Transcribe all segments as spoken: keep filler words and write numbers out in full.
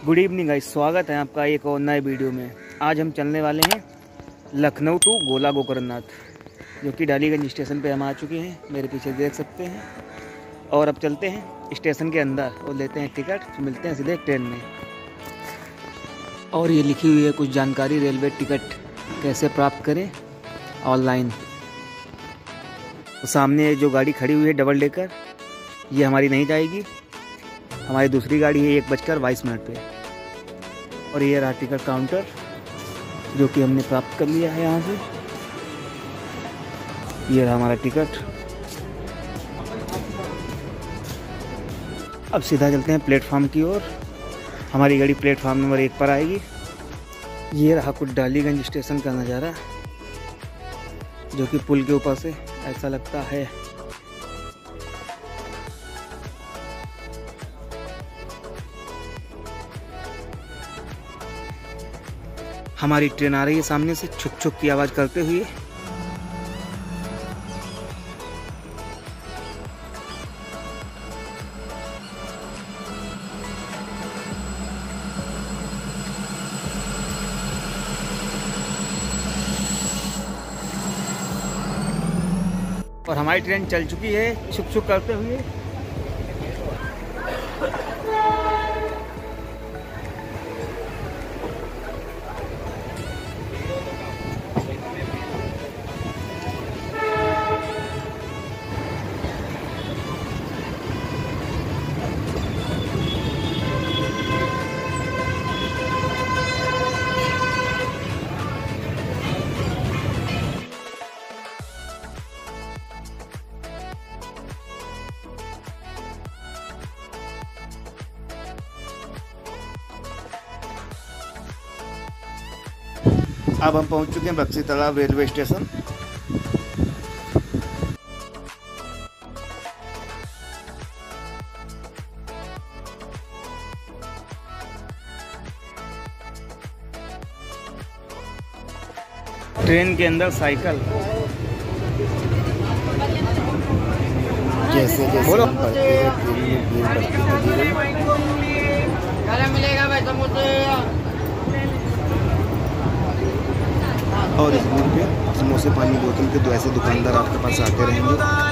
Good evening guys, स्वागत है आपका एक और नए वीडियो में। आज हम चलने वाले हैं लखनऊ टू गोला गोकर्णनाथ, जो कि डालीगंज स्टेशन पे हम आ चुके हैं। मेरे पीछे देख सकते हैं। और अब चलते हैं स्टेशन के अंदर और लेते हैं टिकट। तो मिलते हैं सीधे ट्रेन में। और ये लिखी हुई है कुछ जानकारी, रेलवे टिकट कैसे प्राप्त करें ऑनलाइन। तो सामने जो गाड़ी खड़ी हुई है डबल डेकर, ये हमारी नहीं जाएगी। हमारी दूसरी गाड़ी है एक बजकर बाईस मिनट पे। और ये रहा टिकट काउंटर, जो कि हमने प्राप्त कर लिया है यहाँ से। ये रहा हमारा टिकट। अब सीधा चलते हैं प्लेटफॉर्म की ओर। हमारी गाड़ी प्लेटफॉर्म नंबर एक पर आएगी। ये रहा कुछ डालीगंज स्टेशन का नज़ारा, जो कि पुल के ऊपर से ऐसा लगता है। हमारी ट्रेन आ रही है सामने से छुक छुक की आवाज़ करते हुए। और हमारी ट्रेन चल चुकी है छुक छुक करते हुए। अब हम पहुंच चुके हैं बक्सी तालाब रेलवे स्टेशन। ट्रेन के अंदर साइकिल जैसे जैसे हम बढ़ते हैं ट्रेन में भीड़ बढ़ती मिलेगा भाई समोसे। और इस रूट पे समोसे पानी बोतल के दो ऐसे दुकानदार आपके पास आते रहेंगे।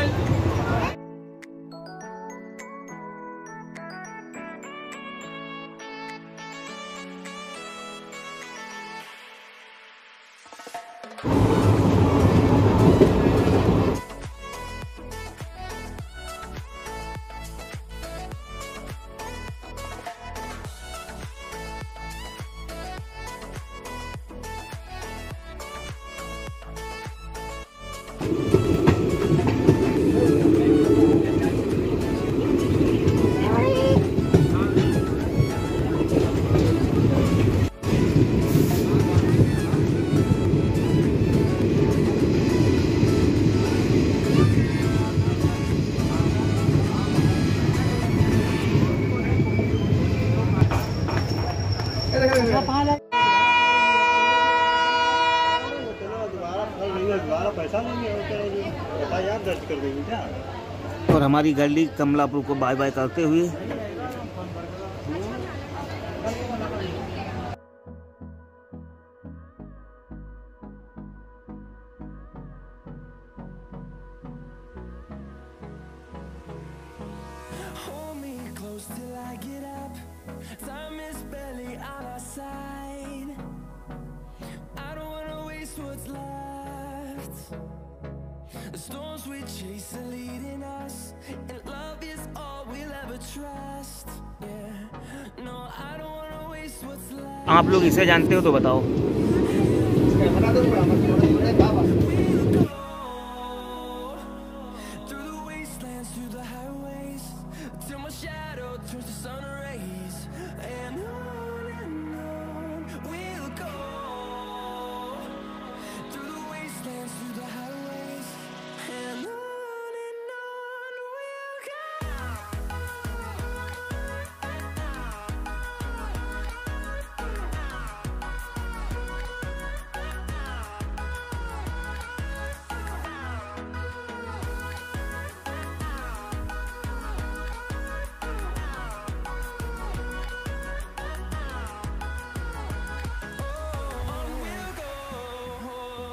पैसा नहीं है, दर्ज कर देंगे क्या? और हमारी गाड़ी कमलापुर को बाय बाय करते हुए The storms we chase are leading us, and love is all we'll ever trust. Yeah, no, I don't wanna waste what's left. आप लोग इसे जानते हो तो बताओ। Through the wastelands, through the highways, till my shadow turns to sun rays, and on and on we'll go. Through the wastelands, through the highways, and on and on we'll go.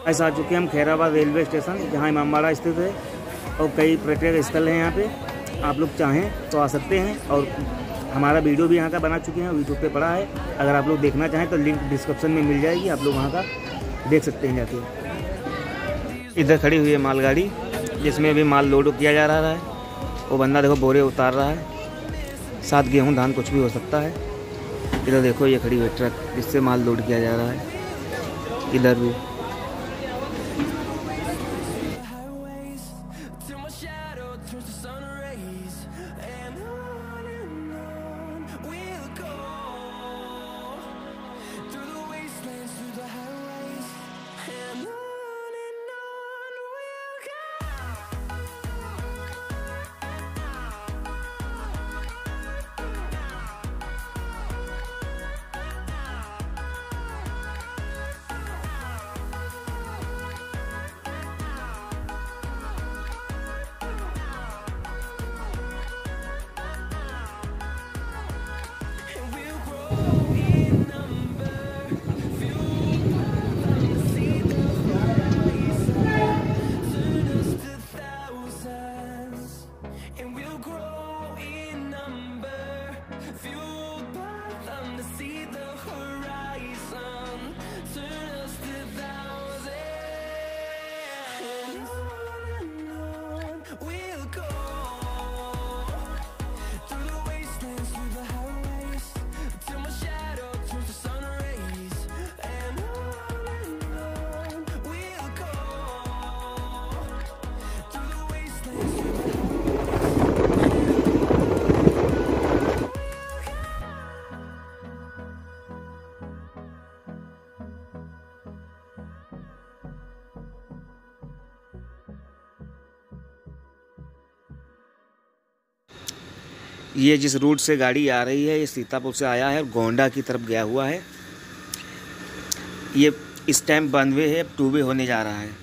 ऐसा आ चुके हम Khairabad railway station, जहाँ इमामबाड़ा स्थित है और कई पर्यटक स्थल हैं यहाँ पे। आप लोग चाहें तो आ सकते हैं और हमारा वीडियो भी यहाँ का बना चुके हैं, यूट्यूब पे पड़ा है। अगर आप लोग देखना चाहें तो लिंक डिस्क्रिप्शन में मिल जाएगी, आप लोग वहाँ का देख सकते हैं जाके। इधर खड़ी हुई है मालगाड़ी जिसमें अभी माल लोड किया जा रहा है। वो बंदा देखो बोरे उतार रहा है, साथ गेहूँ धान कुछ भी हो सकता है। इधर देखो ये खड़ी हुई ट्रक जिससे माल लोड किया जा रहा है। इधर भी ये जिस रूट से गाड़ी आ रही है ये सीतापुर से आया है और गोंडा की तरफ गया हुआ है। ये इस टाइम वन वे है, अब टू वे होने जा रहा है।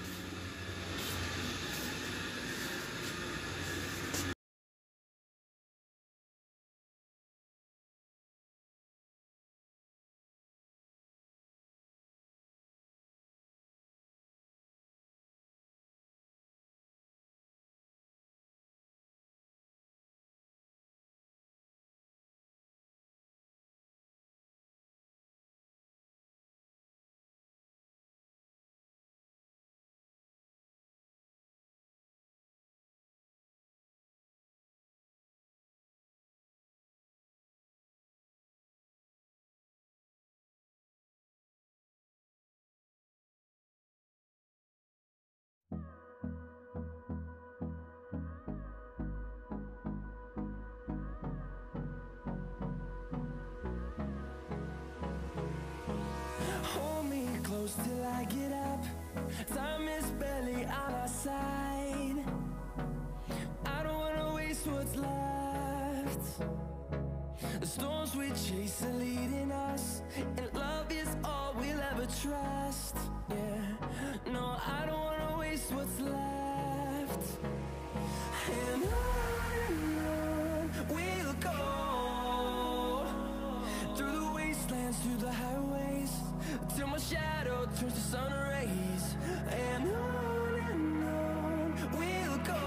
Till I get up, time is barely on our side. I don't wanna waste what's left. The storms we chase are leading us, and love is all we'll ever trust. Yeah, no, I don't wanna waste what's left. And on and on we'll go, through the wastelands, through the highways, till my shadow turns to sun rays. And on and on we'll go,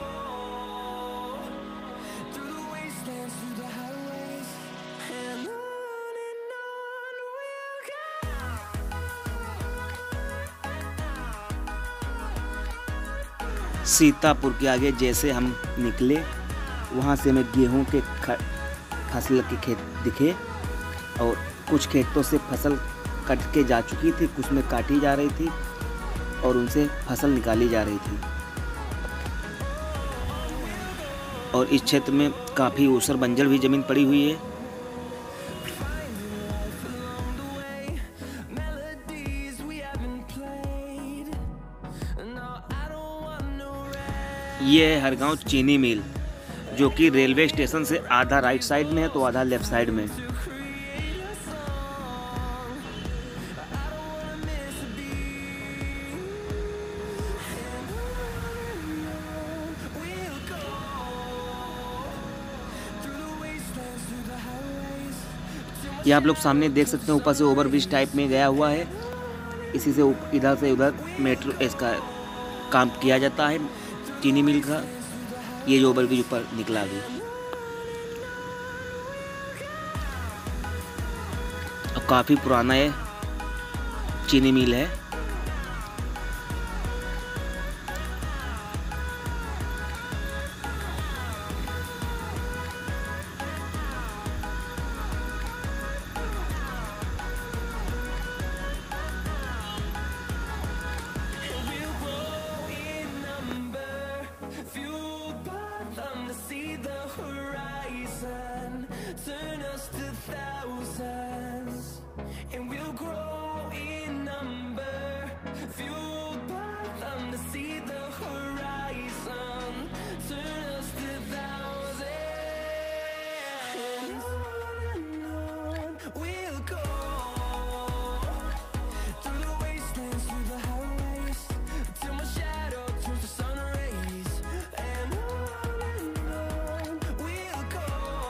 through the wastelands, through the highways. And on and on we'll go. Sitapur के आगे जैसे हम निकले वहाँ से हमें गेहूं के फसल के खेत दिखे और कुछ खेतों से फसल कट के जा चुकी थी, कुछ में काटी जा रही थी और उनसे फसल निकाली जा रही थी। और इस क्षेत्र में काफ़ी ऊसर बंजर भी ज़मीन पड़ी हुई है। ये है हरगांव चीनी मिल, जो कि रेलवे स्टेशन से आधा राइट साइड में है तो आधा लेफ्ट साइड में। ये आप लोग सामने देख सकते हैं, ऊपर से ओवरब्रिज टाइप में गया हुआ है इसी से इधर से उधर मेट्रो इसका काम किया जाता है चीनी मिल का। ये जो ओवरब्रिज ऊपर निकला अभी, और काफ़ी पुराना है चीनी मिल है। Turn us to thousands, and we'll grow in number, fueled by them to see the horizon. Turn us to thousands, and on and on we'll go, through the wastelands, through the highways, till my shadow turns to sun rays. And on and on we'll go,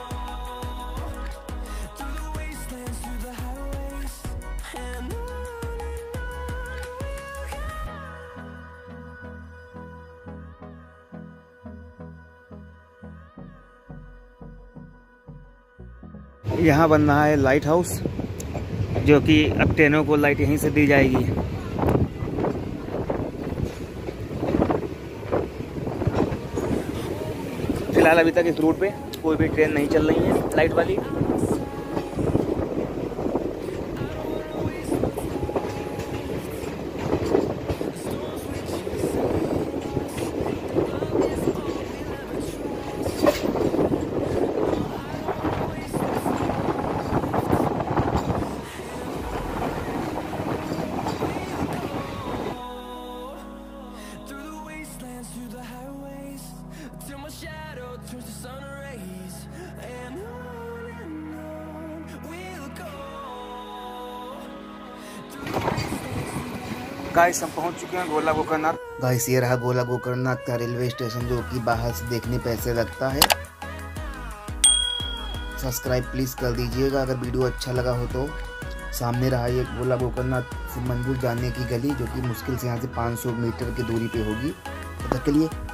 through the wastelands, through the highways, and on and on we'll go. यहाँ बन रहा है light house, जो कि अब ट्रेनों को light यहीं से दी जाएगी। फिलहाल अभी तक इस रूट पे कोई भी ट्रेन नहीं चल रही है लाइट वाली। Through the wastelands, through the highways, till my shadow turns to sun rays. And on and on we'll go. Guys हम पहुंच चुके हैं गोला गोकर्णनाथ। गाइस ये रहा गोला गोकर्णनाथ का रेलवे स्टेशन, जो कि बाहर से देखने पे ऐसे लगता है। सब्सक्राइब प्लीज़ कर दीजिएगा अगर वीडियो अच्छा लगा हो तो। सामने रहा ये गोला गोकर्णनाथ से मंदिर जाने की गली, जो कि मुश्किल से यहाँ से पाँच सौ मीटर की दूरी पे होगी। तब तक के लिए